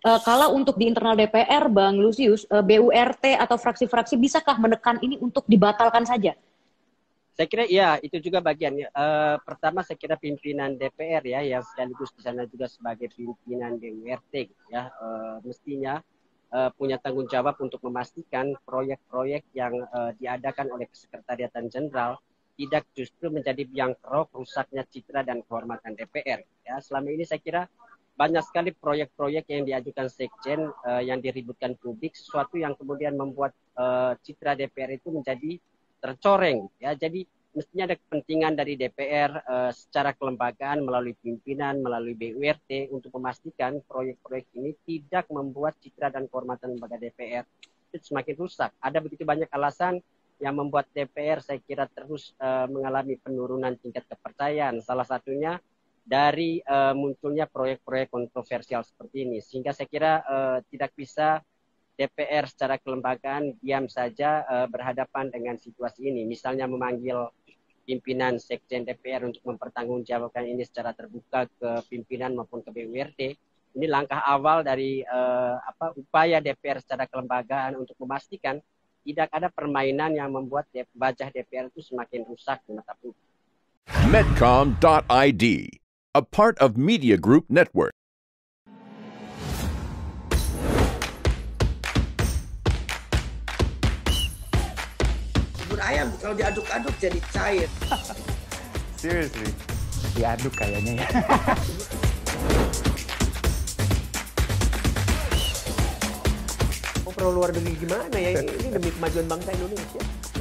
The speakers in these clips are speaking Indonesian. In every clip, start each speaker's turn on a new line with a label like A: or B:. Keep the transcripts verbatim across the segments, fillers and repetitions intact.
A: Eh, kalau untuk di internal D P R, Bang Lusius, eh, B U R T atau fraksi-fraksi bisakah menekan ini untuk dibatalkan saja?
B: Saya kira iya, itu juga bagiannya. Uh, pertama saya kira pimpinan D P R ya, yang sekaligus di sana juga sebagai pimpinan B U R T ya, uh, mestinya uh, punya tanggung jawab untuk memastikan proyek-proyek yang uh, diadakan oleh Kesekretariatan Jenderal tidak justru menjadi biang kerok rusaknya citra dan kehormatan D P R. Ya, selama ini saya kira banyak sekali proyek-proyek yang diajukan Sekjen uh, yang diributkan publik, sesuatu yang kemudian membuat uh, citra D P R itu menjadi tercoreng ya. Jadi mestinya ada kepentingan dari D P R uh, secara kelembagaan melalui pimpinan, melalui B U R T untuk memastikan proyek-proyek ini tidak membuat citra dan kehormatan lembaga D P R itu semakin rusak. Ada begitu banyak alasan yang membuat D P R saya kira terus uh, mengalami penurunan tingkat kepercayaan. Salah satunya dari uh, munculnya proyek-proyek kontroversial seperti ini. Sehingga saya kira uh, tidak bisa D P R secara kelembagaan diam saja uh, berhadapan dengan situasi ini. Misalnya memanggil pimpinan Sekjen D P R untuk mempertanggungjawabkan ini secara terbuka ke pimpinan maupun ke B U R T. Ini langkah awal dari uh, apa upaya D P R secara kelembagaan untuk memastikan tidak ada permainan yang membuat wajah D P R itu semakin rusak di mata publik.
C: Medcom dot I D, a part of Media Group Network.
D: Ayam kalau diaduk-aduk jadi cair.
E: Seriously, diaduk kayaknya ya.
D: Mau perlu luar negeri gimana ya? Ini demi kemajuan bangsa Indonesia.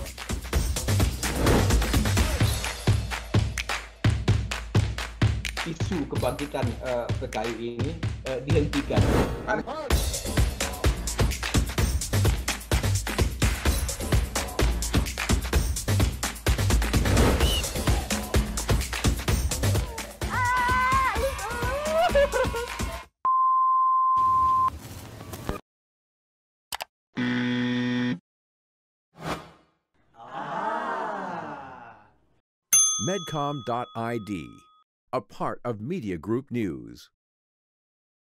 F: Isu kebangkitan uh, P K I ini uh, dihentikan.
C: Medcom dot I D, a part of Media Group News.